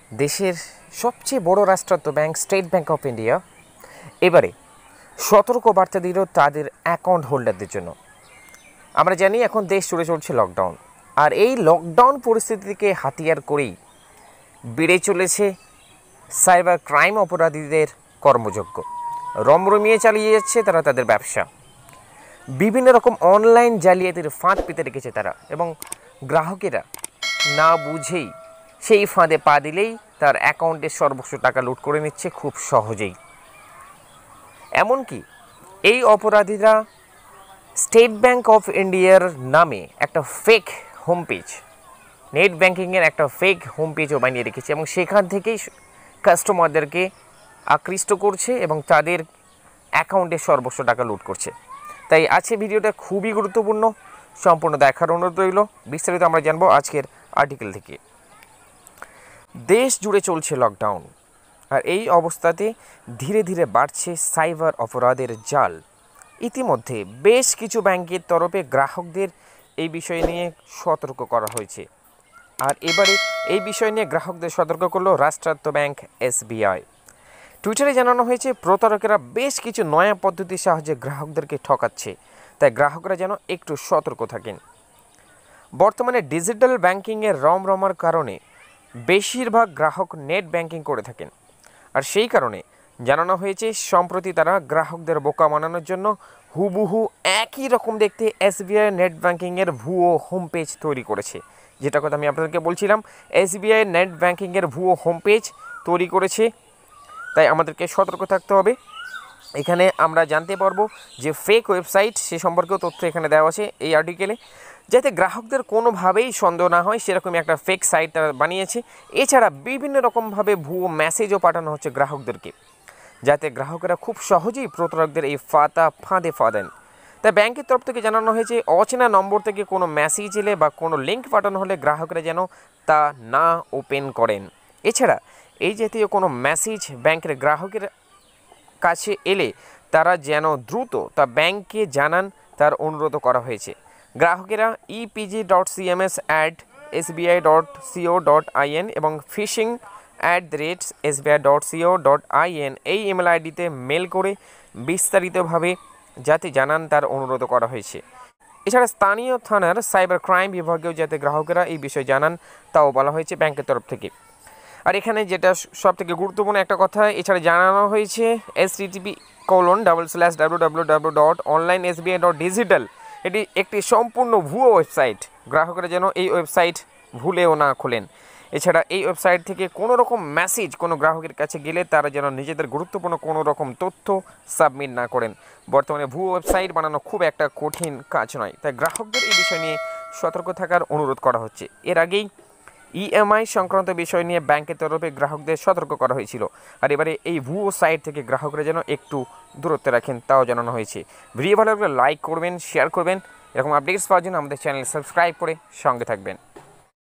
দেশের সবচেয়ে বড় রাষ্ট্রায়ত্ত bank state bank of India এবারে সতর্ক বার্তা দিল তাদের অ্যাকাউন্ট হোল্ডারদের জন্য। আমরা জানি এখন দেশ জুড়ে চলছে লকডাউন, আর এই লকডাউন পরিস্থিতিকে হাতিয়ার করেই বেড়ে চলেছে সাইবার ক্রাইম অপরাধীদের কর্মযজ্ঞ। রমরমিয়ে চালিয়ে যাচ্ছে তারা তাদের ব্যবসা। বিভিন্ন রকম অনলাইন জালিয়াতির ফাঁদ পেতে রেখেছে তারা, এবং গ্রাহকেরা না বুঝেই সেই ফাঁদে পা দিলেই তার অ্যাকাউন্টের সর্বস্ব টাকা লুট করে নিচ্ছে খুব সহজেই। এমনকি এই অপরাধীরা স্টেট ব্যাংক অফ ইন্ডিয়ার নামে একটা ফেক হোম পেজ, নেট ব্যাংকিংয়ের একটা ফেক হোম পেজও বানিয়ে রেখেছে, এবং সেখান থেকেই কাস্টমারদেরকে আকৃষ্ট করছে এবং তাদের অ্যাকাউন্টের সর্বস্ব টাকা লুট করছে। তাই আছে ভিডিওটা খুবই গুরুত্বপূর্ণ, সম্পূর্ণ দেখার অনুরোধ রইল। বিস্তারিত আমরা জানবো আজকের আর্টিকেল থেকে। দেশ জুড়ে চলছে লকডাউন, আর এই অবস্থাতে ধীরে ধীরে বাড়ছে সাইবার অপরাধের জাল। ইতিমধ্যে বেশ কিছু ব্যাংকের তরফে গ্রাহকদের এই বিষয় নিয়ে সতর্ক করা হয়েছে, আর এবারে এই বিষয় নিয়ে গ্রাহকদের সতর্ক করলো রাষ্ট্রায়ত্ত ব্যাংক SBI। টুইটারে জানানো হয়েছে প্রতারকেরা বেশ কিছু নয়া পদ্ধতির সাহায্যে গ্রাহকদেরকে ঠকাচ্ছে, তাই গ্রাহকরা যেন একটু সতর্ক থাকেন। বর্তমানে ডিজিটাল ব্যাংকিংয়ের রমরমার কারণে বেশিরভাগ গ্রাহক নেট ব্যাংকিং করে থাকেন, আর সেই কারণে জানানো হয়েছে সম্প্রতি তারা গ্রাহকদের বোকা বানানোর জন্য হুবহু একই রকম দেখতে SBI নেট ব্যাংকিংয়ের ভুয়ো হোম পেজ তৈরি করেছে। যেটা কথা আমি আপনাদেরকে বলছিলাম, SBI নেট ব্যাংকিংয়ের ভুয়ো হোম পেজ তৈরি করেছে, তাই আমাদেরকে সতর্ক থাকতে হবে। এখানে আমরা জানতে পারবো যে ফেক ওয়েবসাইট সে সম্পর্কেও তথ্য এখানে দেওয়া আছে এই আর্টিকেলে, যাতে গ্রাহকদের কোনোভাবেই সন্দেহ না হয় সেরকমই একটা ফেক সাইট তারা বানিয়েছে। এছাড়া বিভিন্ন রকমভাবে ভুয়ো মেসেজও পাঠানো হচ্ছে গ্রাহকদেরকে, যাতে গ্রাহকেরা খুব সহজেই প্রতারকদের এই ফাঁদে পা দেন। তাই ব্যাংকের তরফ থেকে জানানো হয়েছে অচেনা নম্বর থেকে কোনো মেসেজ এলে বা কোনো লিঙ্ক পাঠানো হলে গ্রাহকরা যেন তা না ওপেন করেন। এছাড়া এই জাতীয় কোনো মেসেজ ব্যাংকের গ্রাহকের কাছে এলে তারা যেন দ্রুত তা ব্যাংককে জানান, তার অনুরোধ করা হয়েছে। গ্রাহকেরা epg.cms@sbi.co.in এবং phishing@sbi.co.in এই ইমেল আইডিতে মেল করে বিস্তারিতভাবে যাতে জানান তার অনুরোধ করা হয়েছে। এছাড়া স্থানীয় থানার সাইবার ক্রাইম বিভাগেও যাতে গ্রাহকেরা এই বিষয়ে জানান তাও বলা হয়েছে ব্যাংকের তরফ থেকে। আর এখানে যেটা সবথেকে গুরুত্বপূর্ণ একটা কথা এছাড়া জানানো হয়েছে http://www.onlinesbi.digital এটি একটি সম্পূর্ণ ভুয়ো ওয়েবসাইট, গ্রাহকরা যেন এই ওয়েবসাইট ভুলেও না খোলেন। এছাড়া এই ওয়েবসাইট থেকে কোনো রকম মেসেজ কোনো গ্রাহকের কাছে গেলে তারা যেন নিজেদের গুরুত্বপূর্ণ কোনো রকম তথ্য সাবমিট না করেন। বর্তমানে ভুয়ো ওয়েবসাইট বানানো খুব একটা কঠিন কাজ নয়, তাই গ্রাহকদের এই বিষয় নিয়ে সতর্ক থাকার অনুরোধ করা হচ্ছে। এর আগেই EMI সংক্রান্ত বিষয় নিয়ে ব্যাংকের তরফে গ্রাহকদের সতর্ক করা হয়েছিল, আর এবারে এই ভুয়ো সাইট থেকে গ্রাহকরা যেন একটু দূরত্ব রাখেন তাও জানানো হয়েছে। ভিডিও ভালো লাগলে লাইক করবেন, শেয়ার করবেন। এরকম আপডেটস পাওয়ার জন্য আমাদের চ্যানেল সাবস্ক্রাইব করে সঙ্গে থাকবেন।